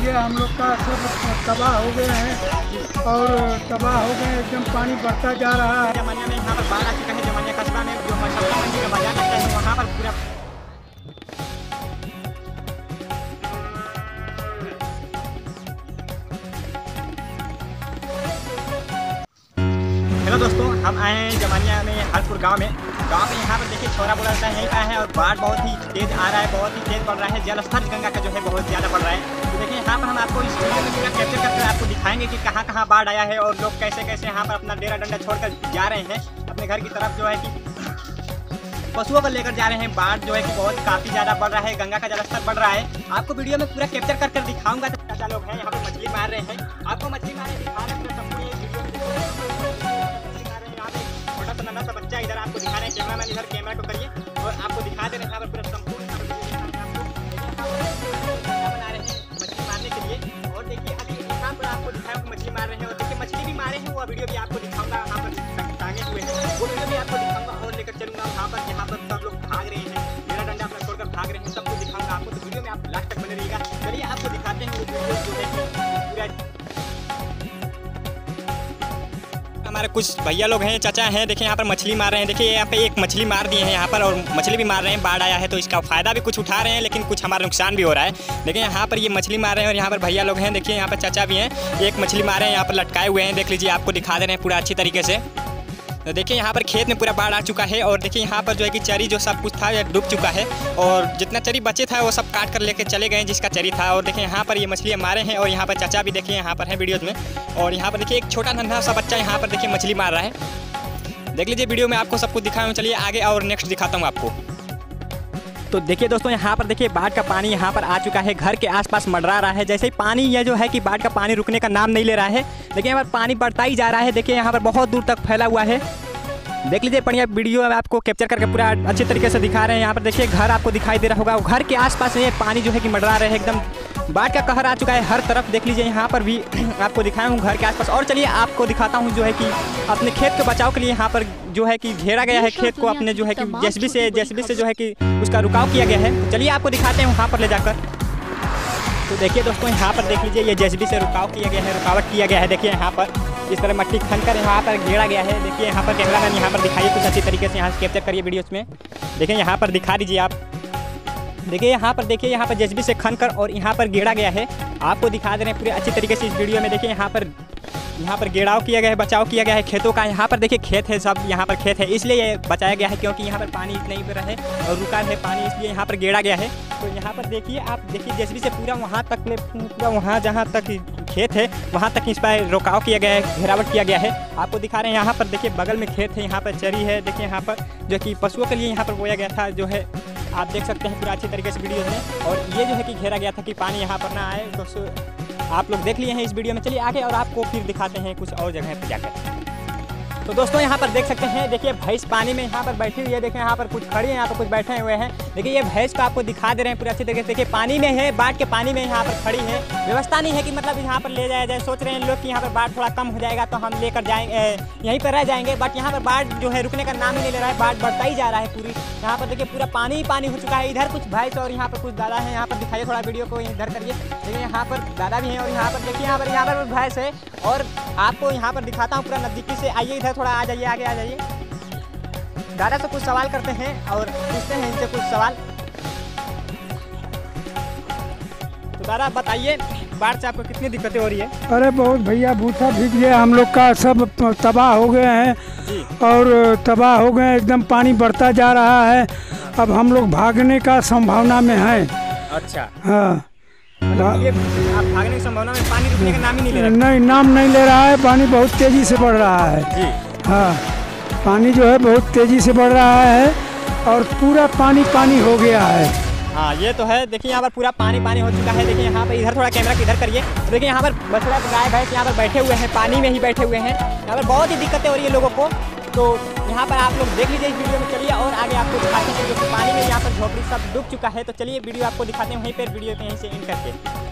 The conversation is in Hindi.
ये हम लोग का सब तबाह हो गए हैं और तबाह हो गए, एकदम पानी बढ़ता जा रहा है। जमानिया में यहाँ पर बाढ़ आ चुका है। जमानिया कस्बा में जो मशक्का मंडी का बाजार लगता है वहाँ पर पूरा हेलो दोस्तों, हम आए हैं जमानिया में हरपुर गांव में यहाँ पर देखिए छोरा बोला जाता है यहीं का है और बाढ़ बहुत ही तेज आ रहा है, बहुत ही तेज बढ़ रहा है। जलस्तर गंगा का जो है बहुत ज़्यादा बढ़ रहा है। तो देखिए यहाँ पर हम आपको इस वीडियो में पूरा कैप्चर करके आपको दिखाएंगे कि कहाँ कहाँ बाढ़ आया है और लोग कैसे कैसे यहाँ पर अपना डेरा डंडा छोड़कर जा रहे हैं अपने घर की तरफ, जो है कि पशुओं को लेकर जा रहे हैं। बाढ़ जो है कि बहुत काफ़ी ज़्यादा बढ़ रहा है, गंगा का जलस्तर बढ़ रहा है। आपको वीडियो में पूरा कैप्चर कर दिखाऊंगा। तो चाचा लोग हैं यहाँ पर मछली मार रहे हैं, आपको मछली मारने दिखा रहे हैं पूरा संपूर्ण वीडियो में। छोटा सा नन्हा सा बच्चा इधर आपको दिखा रहे हैं, कैमरा मैन इधर कैमरा को करिए और आपको दिखा दे रहे हैं यहाँ पर पूरा संपूर्ण बना रहे हैं मछली मारने के लिए। और देखिए अभी यहाँ पर आपको दिखाया मछली मार रहे हैं और देखिए मछली भी मारे हैं, वो वीडियो भी आपको दिखाऊंगा। यहाँ पर टांगे हुए हैं वो वीडियो भी आपको दिखाऊंगा और लेकर चलूंगा वहाँ पर जहाँ पर सब लोग भाग रहे हैं, मेरा डंडा अपना छोड़कर भाग रहे हैं, सबको दिखाऊंगा आपको। तो वीडियो में आप लास्ट तक बने रहिएगा। चलिए आपको दिखाते हैं वो वीडियो जो है पूरा। हमारे कुछ भैया लोग हैं, चाचा हैं, देखिए यहाँ पर मछली मार रहे हैं। देखिए यहाँ पे एक मछली मार दिए हैं यहाँ पर और मछली भी मार रहे हैं। बाढ़ आया है तो इसका फ़ायदा भी कुछ उठा रहे हैं, लेकिन कुछ हमारा नुकसान भी हो रहा है। देखिए यहाँ पर ये मछली मार रहे हैं और यहाँ पर भैया लोग हैं, देखिए यहाँ पर चाचा भी हैं, एक मछली मार रहे हैं, यहाँ पर लटकाए हुए हैं। देख लीजिए, आपको दिखा दे रहे हैं पूरा अच्छी तरीके से। तो देखिए यहाँ पर खेत में पूरा बाढ़ आ चुका है और देखिए यहाँ पर जो है कि चरी जो सब कुछ था डूब चुका है और जितना चरी बचे था वो सब काट कर लेके चले गए जिसका चरी था। और देखिए यहाँ पर ये मछलियाँ मारे हैं और यहाँ पर चाचा भी देखिए यहाँ पर है वीडियोज़ में। और यहाँ पर देखिए एक छोटा नन्हा सा बच्चा यहाँ पर देखिए मछली मार रहा है। देख लीजिए वीडियो में आपको सब कुछ दिखाऊँ। चलिए आगे और नेक्स्ट दिखाता हूँ आपको। तो देखिए दोस्तों, यहाँ पर देखिए बाढ़ का पानी यहाँ पर आ चुका है, घर के आसपास मंडरा रहा है। जैसे ही पानी यह जो है कि बाढ़ का पानी रुकने का नाम नहीं ले रहा है। देखिए यहाँ पर पानी बढ़ता ही जा रहा है। देखिए यहाँ पर बहुत दूर तक फैला हुआ है। देख लीजिए बढ़िया वीडियो में आपको कैप्चर करके पूरा अच्छे तरीके से दिखा रहे हैं। यहाँ पर देखिए घर आपको दिखाई दे रहा होगा, घर के आसपास ये पानी जो है कि मंडरा रहे हैं। एकदम बाढ़ का कहर आ चुका है हर तरफ। देख लीजिए यहाँ पर भी आपको दिखाया हूँ घर के आसपास। और चलिए आपको दिखाता हूँ जो है कि अपने खेत के बचाव के लिए यहाँ पर जो है कि घेरा गया है खेत को, अपने जो है कि जेसीबी से जो है कि उसका रुकाव किया गया है। चलिए आपको दिखाते हैं वहाँ पर ले जाकर। तो देखिए दोस्तों, यहाँ पर देख लीजिए ये जेसीबी से रुकाव किया गया है, रुकावट किया गया है। देखिए यहाँ पर इस तरह मट्टी खनकर यहाँ पर घेरा गया है। देखिए यहाँ पर कैमरा मैन यहाँ पर दिखाइए कुछ अच्छी तरीके से, यहाँ से कैप्चर करिए वीडियोस में। देखिए यहाँ पर दिखा दीजिए आप। देखिए यहाँ पर देखिए यहाँ पर जेसीबी से खनकर और यहाँ पर घेरा गया है। आपको दिखा दे रहे हैं पूरे अच्छी तरीके से इस वीडियो में। देखिए यहाँ पर घेराव किया गया है, बचाव किया गया है खेतों का। यहाँ पर देखिए खेत है, सब यहाँ पर खेत है, इसलिए ये बचाया गया है क्योंकि यहाँ पर पानी नहीं पे रहे और रुका है पानी, इसलिए यहाँ पर घेरा गया है। तो यहाँ पर देखिए आप, देखिए जेसीबी से पूरा वहाँ तक पूरा वहाँ जहाँ तक खेत है वहाँ तक इस पर रुकाव किया गया है, घेरावट किया गया है। आपको दिखा रहे हैं यहाँ पर देखिए बगल में खेत है, यहाँ पर चरी है। देखिए यहाँ पर जो कि पशुओं के लिए यहाँ पर बोया गया था, जो है आप देख सकते हैं पूरा अच्छी तरीके से वीडियो में। और ये जो है कि घेरा गया था कि पानी यहाँ पर ना आए। दोस्तों आप लोग देख लिए हैं इस वीडियो में। चलिए आगे और आपको फिर दिखाते हैं कुछ और जगह पर जाकर। तो दोस्तों यहाँ पर देख सकते हैं, देखिए भैंस पानी में यहाँ पर बैठी हुई है। देखिए यहाँ पर कुछ खड़ी है, यहाँ पर कुछ बैठे हुए हैं। देखिए ये भैंस को आपको दिखा दे रहे हैं पूरे अच्छे तरीके से। देखिए पानी में है, बाढ़ के पानी में यहाँ पर खड़ी है। व्यवस्था नहीं है कि मतलब यहाँ पर ले जाया जाए। सोच रहे हैं लोग कि यहाँ पर बाढ़ थोड़ा कम हो जाएगा तो हम लेकर जाएंगे, यहीं पर रह जाएंगे। बट यहाँ पर बाढ़ जो है रुकने का नाम ही नहीं ले रहा है, बाढ़ बढ़ता ही जा रहा है पूरी। यहाँ पर देखिए पूरा पानी ही पानी हो चुका है। इधर कुछ भैंस और यहाँ पर कुछ दादा है। यहाँ पर दिखाइए थोड़ा वीडियो को इधर करिए। देखिए यहाँ पर दादा भी हैं और यहाँ पर देखिए यहाँ पर भैंस है। और आपको यहाँ पर दिखाता हूँ पूरा नज़दीकी से। आइए इधर थोड़ा आ जाइए, आगे आ जाइए। दादा से कुछ सवाल करते हैं और पूछते हैं इनसे कुछ सवाल। तो दादा बताइए, बाढ़ से आपको कितनी दिक्कतें हो रही है? अरे बहुत भैया, भूसा भीग गया, हम लोग का सब तबाह हो गए हैं और तबाह हो गए, एकदम पानी बढ़ता जा रहा है। अब हम लोग भागने का संभावना में हैं। अच्छा, हाँ। ये आप भागने की संभावना में, पानी रुकने का नाम ही नहीं ले रहा? नहीं, नाम नहीं ले रहा है। पानी बहुत तेज़ी से बढ़ रहा है जी। हाँ, पानी जो है बहुत तेज़ी से बढ़ रहा है और पूरा पानी पानी हो गया है। हाँ ये तो है। देखिए यहाँ पर पूरा पानी पानी हो चुका है। देखिए यहाँ पर इधर थोड़ा कैमरा किधर करिए। तो देखिए यहाँ पर बछड़ा गाय भैंस यहाँ पर बैठे हुए हैं, पानी में ही बैठे हुए हैं। यहाँ पर बहुत ही दिक्कतें हो रही है लोगों को। तो यहाँ पर आप लोग देख लीजिए इस वीडियो में। चलिए और आगे आपको दिखाते हैं जो कि पानी में यहाँ पर झोपड़ी सब डूब चुका है। तो चलिए वीडियो आपको दिखाते हैं वहीं पर, वीडियो को यहीं से एंड करके।